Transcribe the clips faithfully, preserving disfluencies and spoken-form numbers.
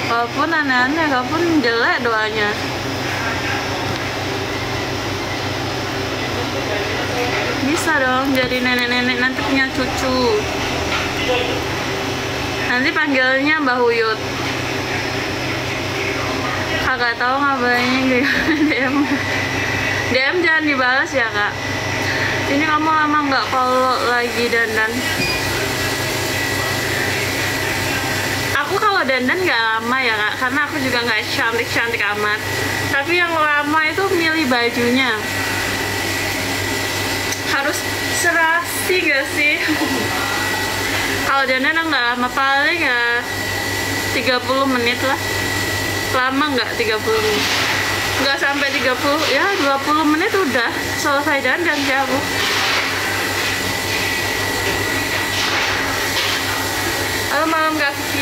Walaupun aneh-aneh, walaupun jelek doanya. Bisa dong jadi nenek-nenek nanti punya cucu. Nanti panggilnya Mbah Huyut. Kagak tahu ngabainnya gimana. D M D M jangan dibalas ya kak. Ini kamu lama nggak kalau lagi dandan? Aku kalau dandan nggak lama ya kak, karena aku juga nggak cantik-cantik amat. Tapi yang lama itu milih bajunya. Harus serasi gak sih? Kalau dandan nggak lama, paling ya tiga puluh menit lah. Lama nggak tiga puluh menit? Nggak sampai tiga puluh, ya dua puluh menit udah selesai dandan sih aku. Halo malam Kak Kiki.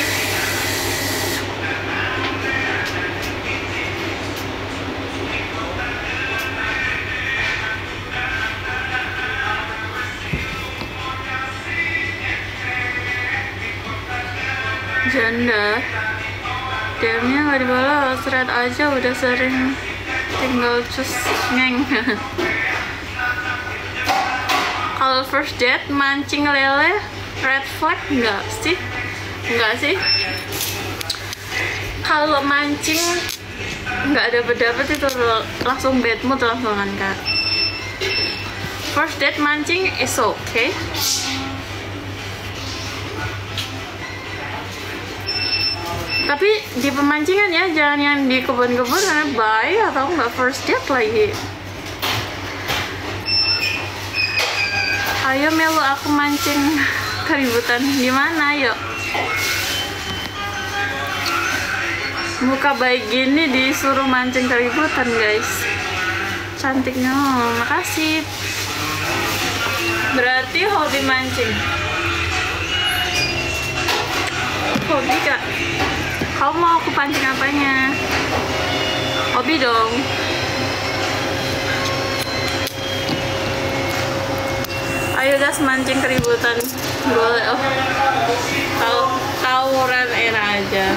Janda D M-nya nggak dibalas, thread aja udah sering, tinggal cus ngeng. Kalau first date mancing lele, red flag nggak sih? Nggak sih. Kalau mancing nggak ada dapet itu langsung bad mood langsung kan kak. First date mancing is okay. Tapi di pemancingan ya, jangan yang di kebun-kebun karena bahaya atau nggak first date lagi. Ayo Melu aku mancing keributan gimana yuk. Muka baik gini disuruh mancing keributan guys. Cantiknya, oh, makasih. Berarti hobi mancing. Hobi kak. Kamu mau aku pancing apanya? Hobi dong. Ayo guys mancing keributan. Boleh. Oh. Tahu tawuran enak aja.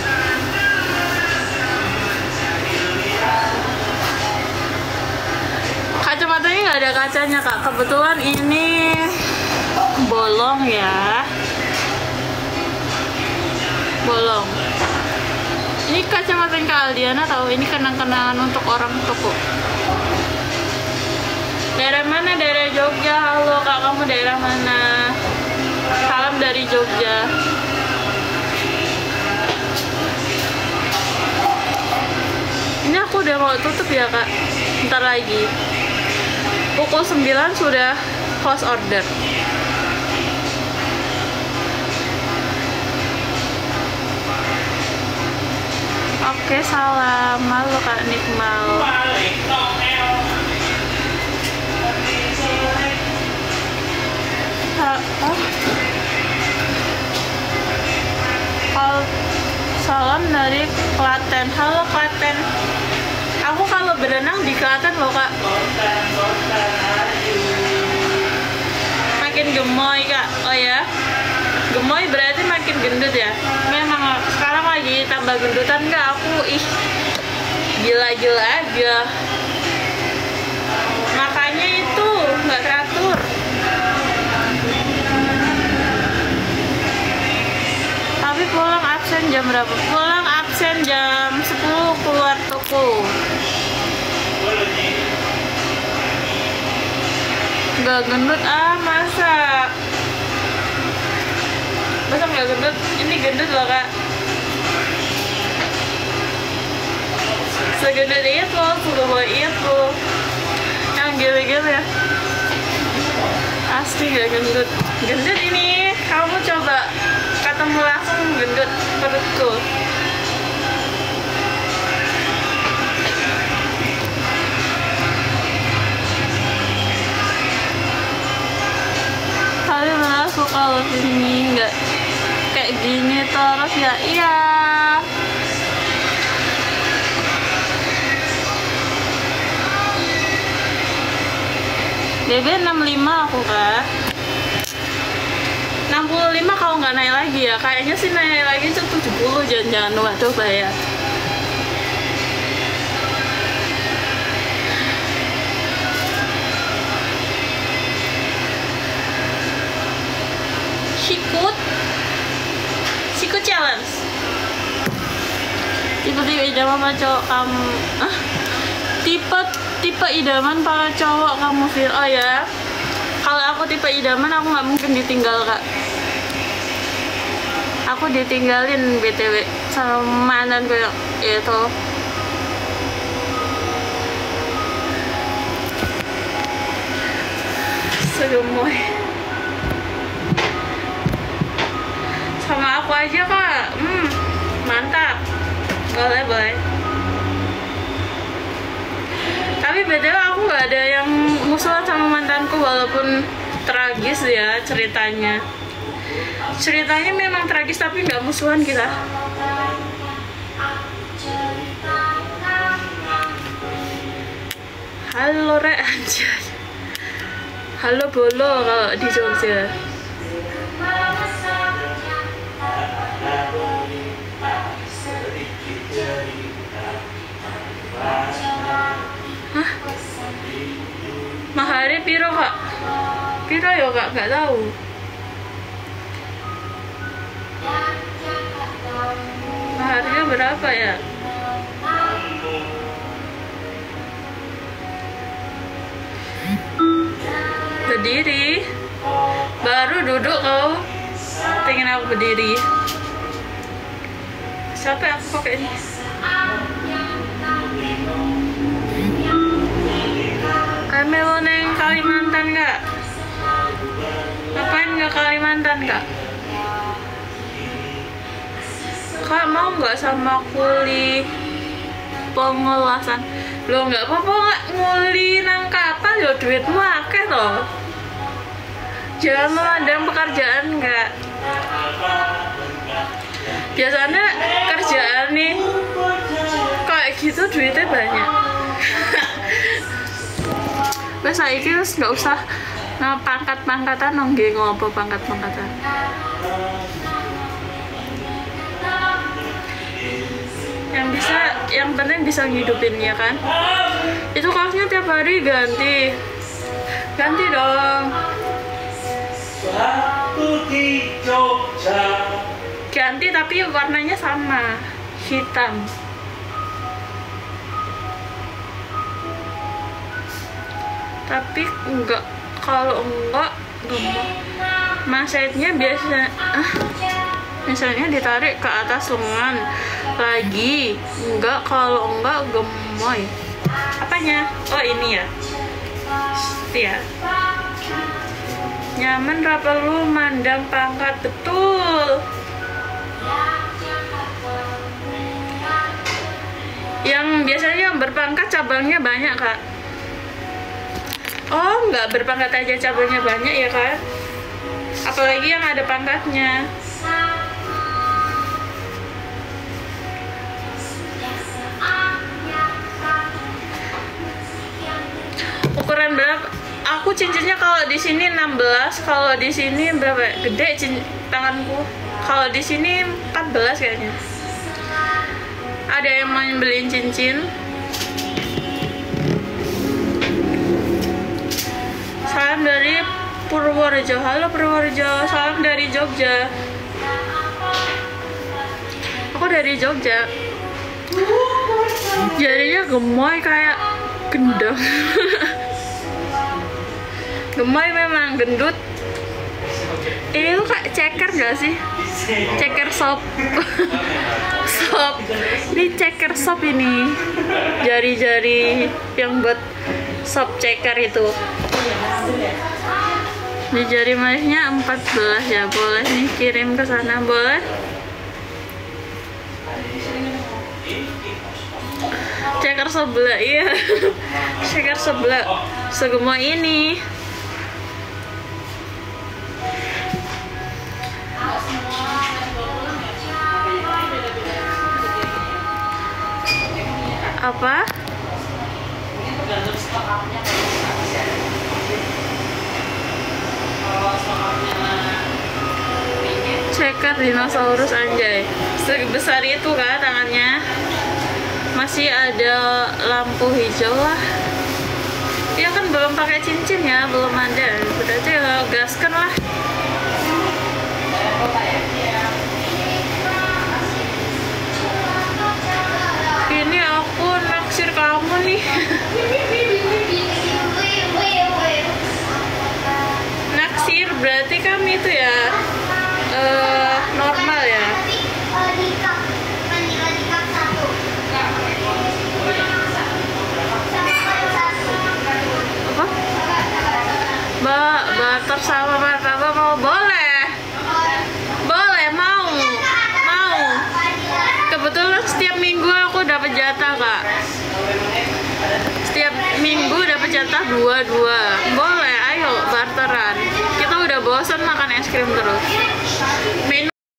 Kacamatanya nggak ada kacanya kak. Kebetulan ini bolong ya. Bolong. Ini kacamata yang Kak Aldiana tahu, ini kenang-kenangan untuk orang toko. Daerah mana? Daerah Jogja. Halo kak, kamu daerah mana? Salam dari Jogja. Ini aku udah mau tutup ya kak. Ntar lagi. Pukul sembilan sudah close order. Oke, salam. Malu Kak Nikmal. Halo, salam dari Klaten. Halo Klaten. Aku kalau berenang di Klaten loh Kak. Makin gemoy Kak. Oh ya, gemoy berarti makin gendut ya. Memang sekarang lagi tambah gendutan nggak aku, ih gila-gila aja. Makanya itu nggak teratur. Tapi pulang absen jam berapa? Pulang absen jam sepuluh, keluar toko. Nggak gendut ah, masa? Masa nggak gendut? Ini gendut loh kak. Segendut itu, segede itu. Yang gila-gila ya. Asli gak gendut. Gendut ini, kamu coba ketemu langsung gendut perutku. Kali malah suka loh ini, nggak kayak gini terus ya. Iya. B B enam puluh lima aku kak. enam puluh lima kalau nggak naik lagi ya, kayaknya sih naik lagi itu tujuh puluh jangan-jangan. Waduh bayar. Sikut Sikut challenge. Tipe-tipe idaman para cowok kamu. Ah, tipe tipe idaman para cowok kamu feel. Oh ya, kalau aku tipe idaman aku nggak mungkin ditinggal kak. Aku ditinggalin B T W sama mantan gue itu. Segemoy. Sama aku aja kak. Hmm, mantap. Boleh boleh. Tapi B T W aku nggak ada yang musuhan sama mantanku walaupun tragis ya ceritanya. Ceritanya memang tragis tapi nggak musuhan kita. Halo Re anjir. Halo Bolo kalau di Jogja. Hah? Mahari piro kak? Piro ya kak? Nggak tahu. Maharnya berapa ya? Berdiri. Baru duduk kau. Pengen aku berdiri. Siapa yang aku pakai ini? Kami mau neng Kalimantan kak. Ngapain nggak Kalimantan kak? Kak mau nggak sama kuli pengulasan? Lo nggak apa-apa nggak nguli nang kapal yo duitmu akeh loh. Jangan memandang pekerjaan nggak. Biasanya kerjaan nih kayak gitu duitnya banyak. Wes saiki wis nggak usah nah, pangkat-pangkatan nongge ngopo pangkat-pangkatan. Yang bisa, yang penting bisa ngidupin ya kan. Itu kaosnya tiap hari ganti, ganti dong. Ganti tapi warnanya sama, hitam. Tapi enggak, kalau enggak gemuk. Masetnya biasa ah, misalnya ditarik ke atas lengan lagi, enggak, kalau enggak gemoy. Apanya? Oh ini ya, ya. Nyaman ra perlu mandang pangkat, betul. Yang biasanya yang berpangkat cabangnya banyak kak. Oh, nggak berpangkat aja cabangnya banyak ya kan? Apalagi yang ada pangkatnya. Ukuran berapa? Aku cincinnya kalau di sini enam belas, kalau di sini berapa? Gede cincin tanganku. Kalau di sini empat belas kayaknya. Ada yang mau beliin cincin? Salam dari Purworejo. Halo Purworejo, salam dari Jogja. Aku dari Jogja. Jadinya gemoy kayak gendong. Gemoy memang, gendut. Ini tuh kayak ceker gak sih? Ceker sop. Sop. Ini ceker sop ini. Jari-jari yang buat sop ceker itu. Di jari manisnya empat belas ya, boleh nih kirim ke sana, boleh. Ceker sebelah, iya. Ceker sebelah segemuk ini. Apa? Kalau ceker dinosaurus anjay. Sebesar itu kan tangannya. Masih ada lampu hijau lah. Dia kan belum pakai cincin ya, belum ada. Berarti ya gaskan lah. Ini aku naksir kamu nih. Naksir berarti kami itu ya uh, normal ya. Apa? Mbak, barter sama martabak mau? Boleh. Boleh, mau. Mau. Kebetulan setiap minggu aku dapat jatah, Kak. Setiap minggu dapat jatah dua-dua. Boleh, ayo barteran. Kita udah bosan makan es krim terus.